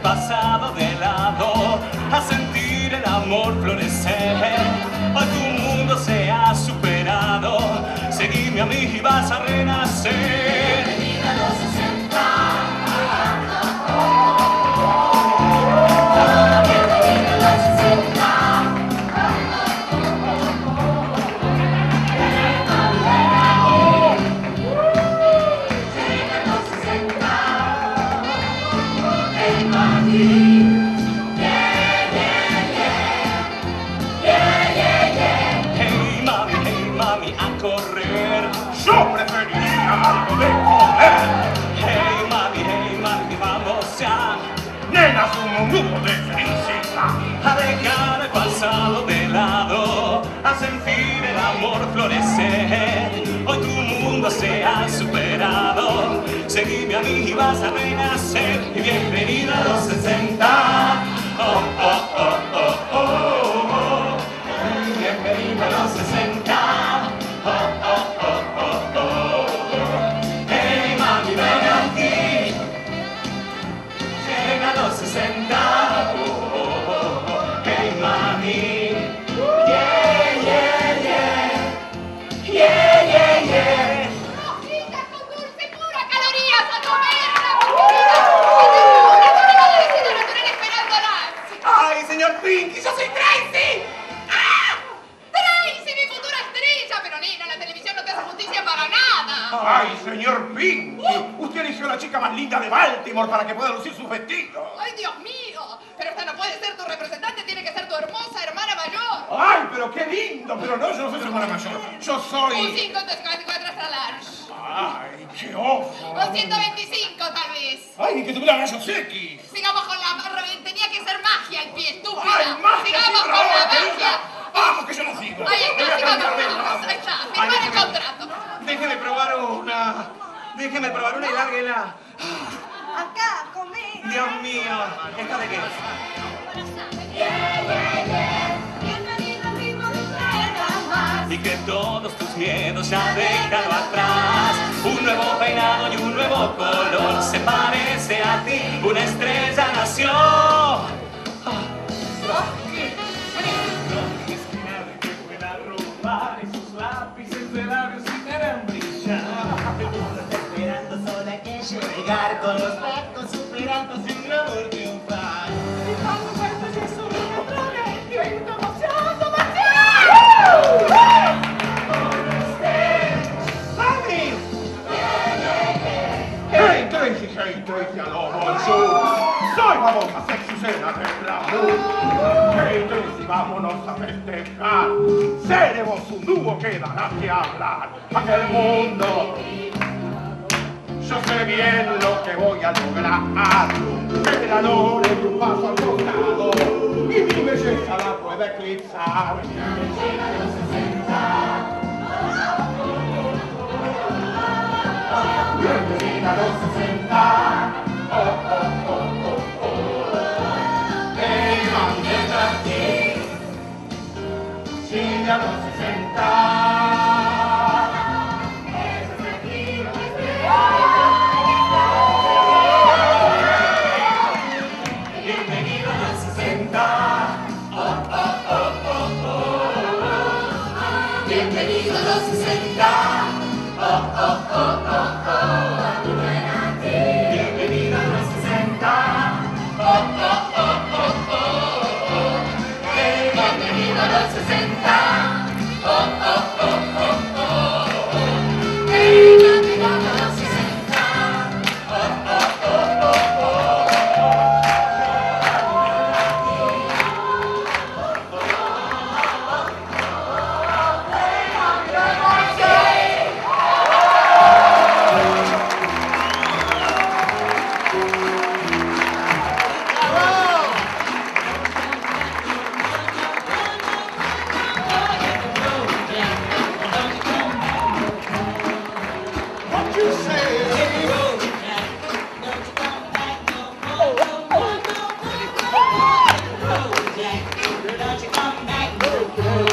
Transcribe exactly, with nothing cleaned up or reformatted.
pasado de lado, a sentir el amor florecer. Hoy tu mundo se ha superado, seguime a mí y vas a renacer. Bienvenida a los sesenta. Bienvenida a los sesenta. Yo preferiría algo de comer. Hey mami, hey mami, vamos ya. Nenas, un mundo de felicidad. A dejar el pasado de lado, a sentir el amor florecer. Hoy tu mundo se ha superado, seguime a mí y vas a renacer. Y bienvenida a los sesenta. Oh, oh, oh, oh, oh, oh. Bienvenida a los sesenta. Oh, oh, oh, oh, oh. Hey mami, ven aquí. Llega a los sesenta. Oh, oh, oh, oh. Hey mami. Yeah, yeah, yeah. Yeah, yeah, yeah. Hojitas con dulce, pura calorías a comerla. Una torreta de visita natural esperándolas. ¡Ay, señor Pinky, yo soy Tracy! ¡Ah! Tracy, mi futura estrella. Pero nena, la televisión no te hace justicia para nada. ¡Ay, señor Pinky! Usted eligió a la chica más linda de Baltimore para que pueda lucir sus vestidos. ¡Ay, Dios mío! Pero esta no puede ser tu representante, tiene que ser tu hermosa hermana mayor. ¡Ay, pero qué lindo! Pero no, yo no soy su hermana mayor. Yo Un soy... cinco cincuenta y cuatro extra large. ¡Ay, qué ojo! Un ciento veinticinco tal vez. ¡Ay, ni que tuviera rayos X! Sigamos con la... Tenía que ser magia el pie, estúpida. ¡Ay, magia! Sigamos sí, con la broma, magia. querida! ¡Vamos, que yo no sigo! Ahí está, Me voy a sigamos cambiar de juntos. lado. Ahí está, Ay, firmar el déjeme- contrato. Déjeme probar una... Déjeme probar una y lárguela. Acá, comé. Dios mío, ¿esta de qué es? Bienvenido al ritmo de nada más. Y que todos tus miedos ya déjalo atrás. Un nuevo peinado y un nuevo color se parece a ti. Una estrella nació. Que pueda robar esos lápices de labios y te harán brillar. Esperando solo hay que llegar con los pactos superando sin amor triunfar. Y cuando cuentas eso me atrae, y hay una emoción ¡Mami! ¡Hey, Tracy! ¡Hey, Tracy! ¡Aló, bonjour! ¡Soy famosa sexy cena de glamour! ¡Hey, Tracy! ¡Vámonos a festejar! ¡Seremos un dúo que dará que hablar! ¡Aquel mundo! Yo sé bien lo que voy a lograr. El valor en un paso al costado y mi belleza la puede eclipsar. Bienvenida a los sesenta. Oh, oh, oh, oh, oh. Hey, mami, ven aquí. Sigue a los sesenta. Bienvenido a los sesenta. Oh, oh, oh, oh, oh. Bienvenido a los sesenta. Oh, oh, oh, oh, oh. Bienvenido a los sesenta. Oh, oh, oh, oh, oh. Hey, bienvenido a los sesenta. Oh, oh, oh, oh, oh. Hey, bienvenido a los sesenta. Oh, oh, oh, oh, oh. What you say? Don't you come back,